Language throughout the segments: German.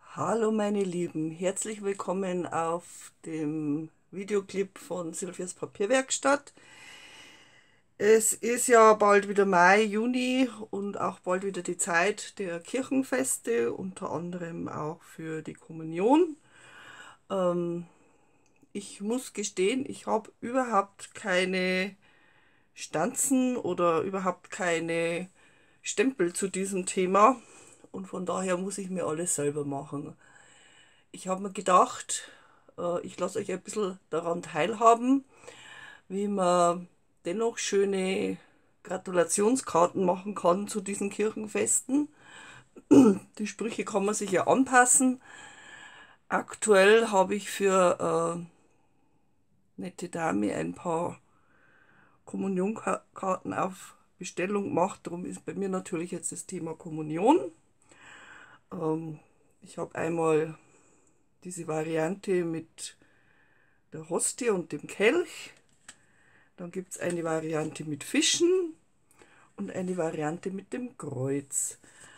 Hallo meine Lieben, herzlich willkommen auf dem Videoclip von Silvias Papierwerkstatt. Es ist ja bald wieder Mai, Juni und auch bald wieder die Zeit der Kirchenfeste, unter anderem auch für die Kommunion. Ähm, Ich muss gestehen, ich habe überhaupt keine Stanzen oder überhaupt keine Stempel zu diesem Thema und von daher muss ich mir alles selber machen. Ich habe mir gedacht, ich lasse euch ein bisschen daran teilhaben, wie man dennoch schöne Gratulationskarten machen kann zu diesen Kirchenfesten. Die Sprüche kann man sich ja anpassen. Aktuell habe ich für nette Dame ein paar Kommunionkarten auf Bestellung gemacht. Darum ist bei mir natürlich jetzt das Thema Kommunion. Ähm, Ich habe einmal diese Variante mit der Hostie und dem Kelch. Dann gibt es eine Variante mit Fischen und eine Variante mit dem Kreuz.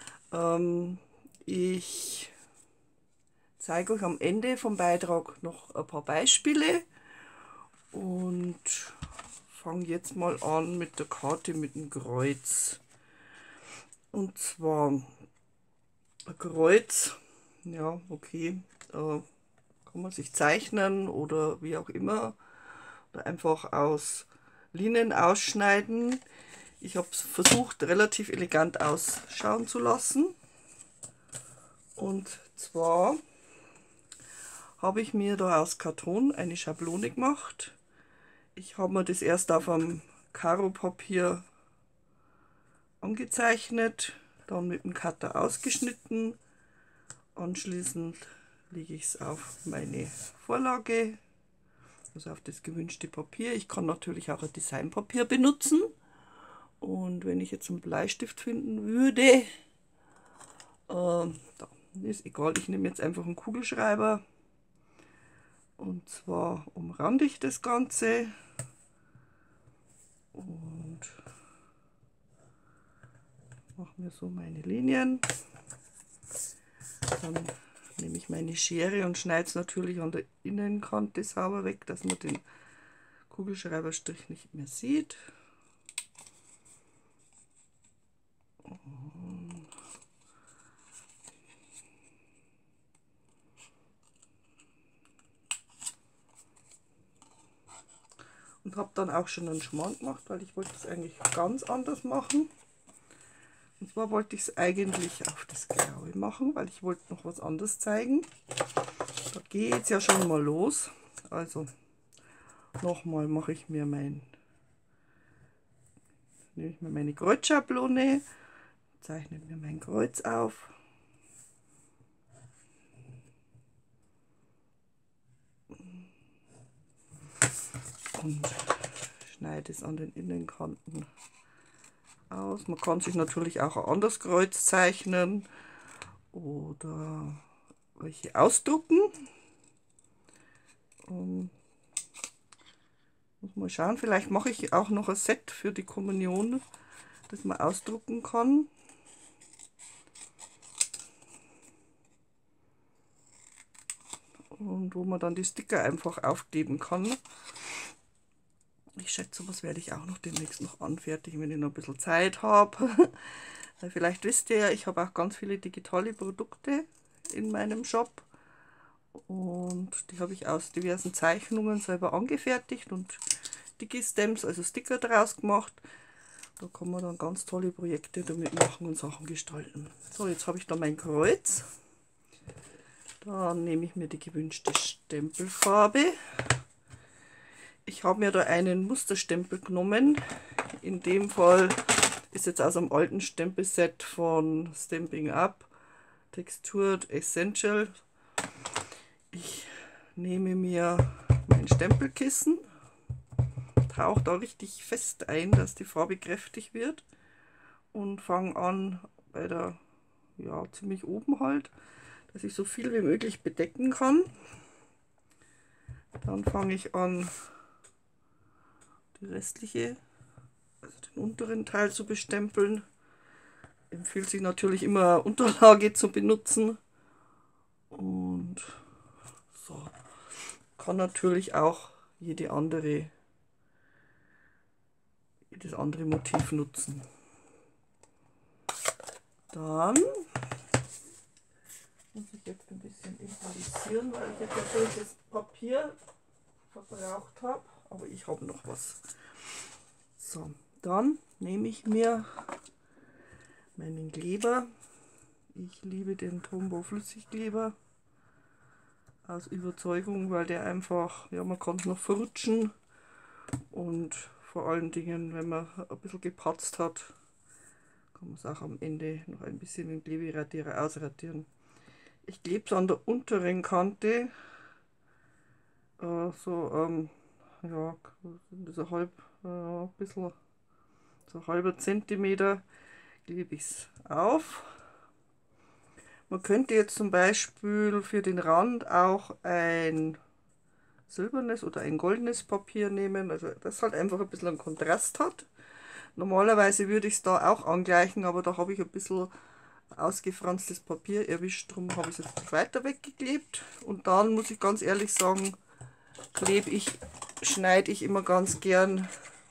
Ich zeige euch am Ende vom Beitrag noch ein paar Beispiele und fange jetzt mal an mit der Karte mit dem Kreuz. Und zwar ein Kreuz, ja, okay, kann man sich zeichnen oder wie auch immer, oder einfach aus Linien ausschneiden. Ich habe es versucht, relativ elegant ausschauen zu lassen. Und zwar habe ich mir da aus Karton eine Schablone gemacht. Ich habe mir das erst auf einem Karo-Papier angezeichnet, dann mit dem Cutter ausgeschnitten. Anschließend lege ich es auf meine Vorlage, also auf das gewünschte Papier. Ich kann natürlich auch ein Designpapier benutzen. Und wenn ich jetzt einen Bleistift finden würde, da ist egal, ich nehme jetzt einfach einen Kugelschreiber. Und zwar umrande ich das Ganze und mache mir so meine Linien. Dann nehme ich meine Schere und schneide es natürlich an der Innenkante sauber weg, dass man den Kugelschreiberstrich nicht mehr sieht. Und habe dann auch schon einen Schmarrn gemacht, weil ich wollte es eigentlich ganz anders machen. Und zwar wollte ich es eigentlich auf das Graue machen, weil ich wollte noch was anderes zeigen. Da geht es ja schon mal los. Also nochmal nehme ich mir meine Kreuzschablone, zeichne mir mein Kreuz auf. Und schneide es an den Innenkanten aus. Man kann sich natürlich auch ein anderes Kreuz zeichnen oder welche ausdrucken. Muss mal schauen, vielleicht mache ich auch noch ein Set für die Kommunion, das man ausdrucken kann. Und wo man dann die Sticker einfach aufkleben kann. Ich schätze, was werde ich auch noch demnächst noch anfertigen, wenn ich noch ein bisschen Zeit habe. Vielleicht wisst ihr ja, ich habe auch ganz viele digitale Produkte in meinem Shop. Und die habe ich aus diversen Zeichnungen selber angefertigt und Digi-Stamps, also Sticker draus gemacht. Da kann man dann ganz tolle Projekte damit machen und Sachen gestalten. So, jetzt habe ich da mein Kreuz. Dann nehme ich mir die gewünschte Stempelfarbe. Ich habe mir da einen Musterstempel genommen. In dem Fall ist jetzt aus einem alten Stempelset von Stampin' Up, Textured Essential. Ich nehme mir mein Stempelkissen, tauche da richtig fest ein, dass die Farbe kräftig wird und fange an bei der, ja, ziemlich oben halt, dass ich so viel wie möglich bedecken kann. Dann fange ich an, die restliche, also den unteren Teil zu bestempeln. Empfiehlt sich natürlich immer Unterlage zu benutzen. Und so. Kann natürlich auch jedes andere Motiv nutzen. Dann muss ich jetzt ein bisschen improvisieren, weil ich jetzt natürlich das Papier verbraucht habe, aber ich habe noch was. So, dann nehme ich mir meinen Kleber. Ich liebe den Tombow Flüssigkleber aus Überzeugung, weil der einfach, ja, man kann es noch verrutschen und vor allen Dingen, wenn man ein bisschen gepatzt hat, kann man es auch am Ende noch ein bisschen mit dem Kleberadierer ausradieren. Ich klebe es an der unteren Kante, ja, ein bisschen, so ein halber Zentimeter klebe ich es auf. Man könnte jetzt zum Beispiel für den Rand auch ein silbernes oder ein goldenes Papier nehmen, also das halt einfach ein bisschen einen Kontrast hat. Normalerweise würde ich es da auch angleichen, aber da habe ich ein bisschen ausgefranstes Papier erwischt, darum habe ich es jetzt weiter weggeklebt. Und dann muss ich ganz ehrlich sagen, schneide ich immer ganz gern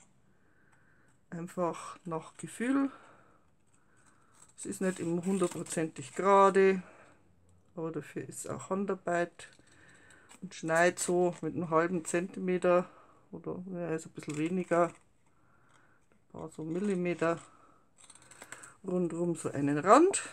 einfach nach Gefühl. Es ist nicht immer hundertprozentig gerade, aber dafür ist auch Handarbeit. Und schneide so mit einem halben Zentimeter oder ja, ist ein bisschen weniger, ein paar so Millimeter rundherum so einen Rand.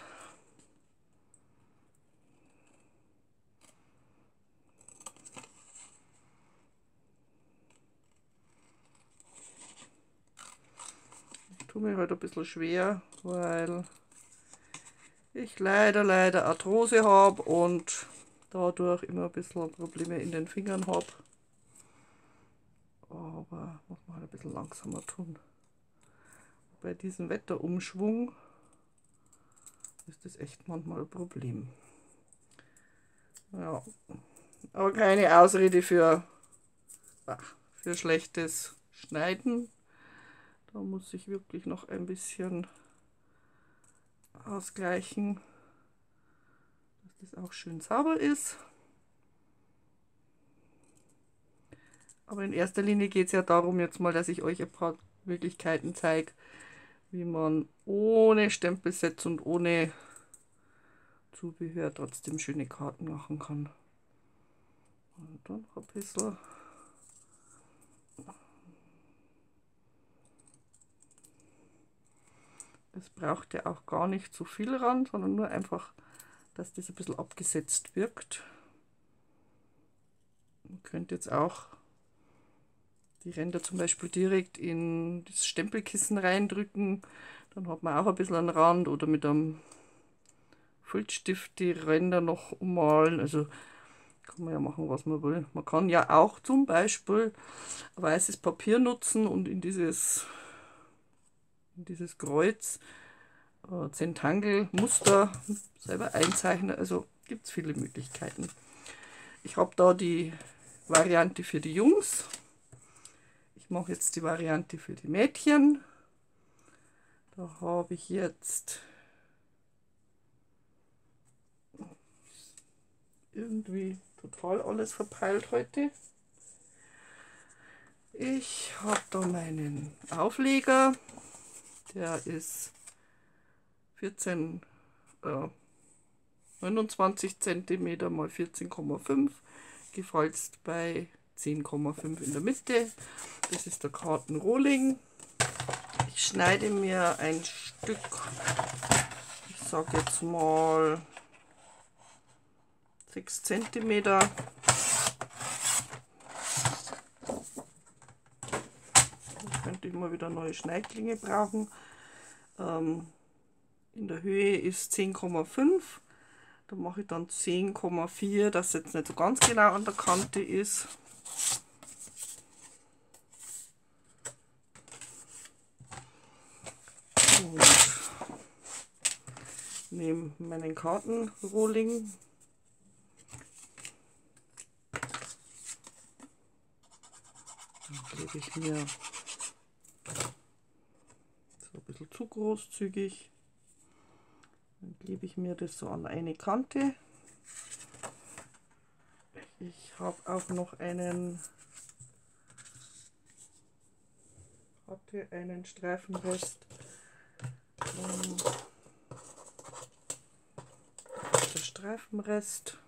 Ich tue mir halt ein bisschen schwer, weil ich leider Arthrose habe und dadurch immer ein bisschen Probleme in den Fingern habe. Aber muss man halt ein bisschen langsamer tun. Bei diesem Wetterumschwung ist das echt manchmal ein Problem. Ja, aber keine Ausrede für schlechtes Schneiden. Da muss ich wirklich noch ein bisschen ausgleichen, dass das auch schön sauber ist. Aber in erster Linie geht es ja darum jetzt mal, dass ich euch ein paar Möglichkeiten zeige, wie man ohne Stempelset und ohne Zubehör trotzdem schöne Karten machen kann. Und dann noch ein bisschen. Es braucht ja auch gar nicht so viel ran, sondern nur einfach, dass das ein bisschen abgesetzt wirkt. Man könnte jetzt auch die Ränder zum Beispiel direkt in das Stempelkissen reindrücken. Dann hat man auch ein bisschen einen Rand oder mit einem Filzstift die Ränder noch ummalen. Also kann man ja machen, was man will. Man kann ja auch zum Beispiel weißes Papier nutzen und in dieses Kreuz Zentangle-Muster selber einzeichnen. Also gibt es viele Möglichkeiten. Ich habe da die Variante für die Jungs. Ich mache jetzt die Variante für die Mädchen. Da habe ich jetzt irgendwie total alles verpeilt heute. Ich habe da meinen Aufleger. Der ist 29 cm mal 14,5, gefalzt bei 10,5 in der Mitte. Das ist der Kartenrohling. Ich schneide mir ein Stück, ich sage jetzt mal 6 cm. Da könnte ich mal wieder neue Schneidklinge brauchen. In der Höhe ist 10,5. Da mache ich dann 10,4, dass es jetzt nicht so ganz genau an der Kante ist. Und nehme meinen Kartenrohling. Dann gebe ich mir so ein bisschen zu großzügig. Dann klebe ich mir das so an eine Kante. Ich habe auch noch einen Streifenrest. Der Streifenrest,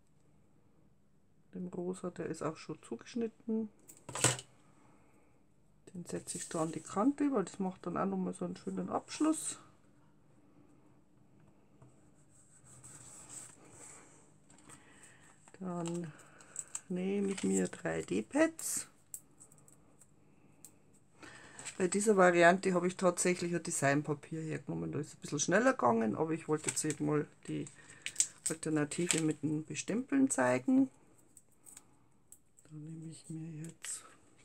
dem rosa, der ist auch schon zugeschnitten. Den setze ich da an die Kante, weil das macht dann auch nochmal so einen schönen Abschluss. Dann nehme ich mir 3D-Pads. Bei dieser Variante habe ich tatsächlich ein Designpapier hergenommen. Da ist es ein bisschen schneller gegangen, aber ich wollte jetzt eben mal die Alternative mit dem Bestempeln zeigen. Da nehme ich mir jetzt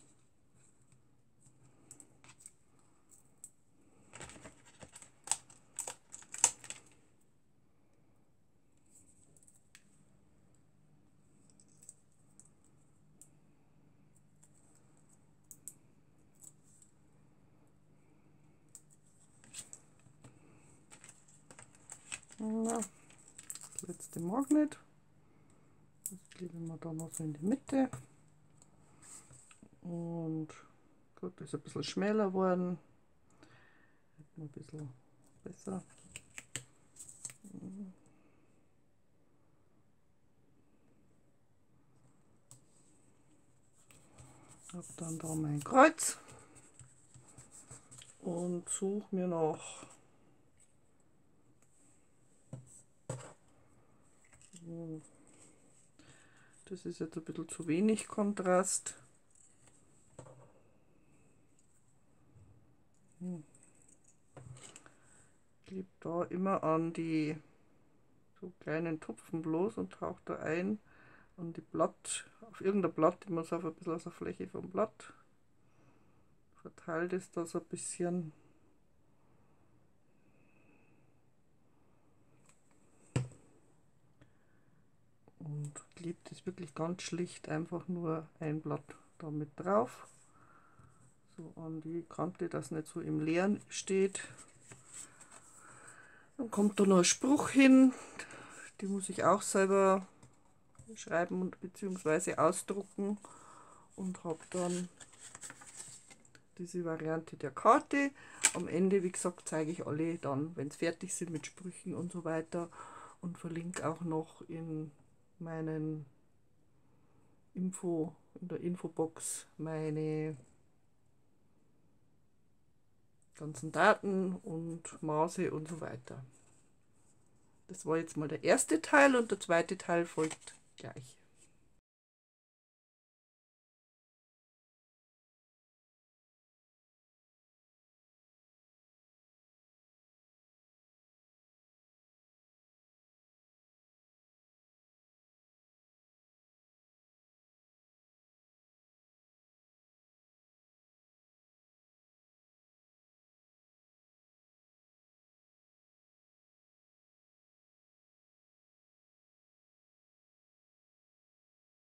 das letzte Magnet. Das kleben wir da noch so in die Mitte. Und gut, das ist ein bisschen schmäler geworden. Ein bisschen besser. Ich habe dann da mein Kreuz und suche mir noch das ist jetzt ein bisschen zu wenig Kontrast. Ich klebe da immer an die so kleinen Tupfen bloß und tauche da ein an die Blatt, auf irgendein Blatt, immer so auf ein bisschen aus der Fläche vom Blatt. Verteile das da so ein bisschen. Und klebe das wirklich ganz schlicht einfach nur ein Blatt da mit drauf. So an die Kante, dass nicht so im Leeren steht. Dann kommt da noch ein Spruch hin. Die muss ich auch selber schreiben und bzw. ausdrucken. Und habe dann diese Variante der Karte. Am Ende, wie gesagt, zeige ich alle dann, wenn es fertig sind mit Sprüchen und so weiter. Und verlinke auch noch in meinen in der Infobox meine ganzen Daten und Maße und so weiter. Das war jetzt mal der erste Teil und der zweite Teil folgt gleich.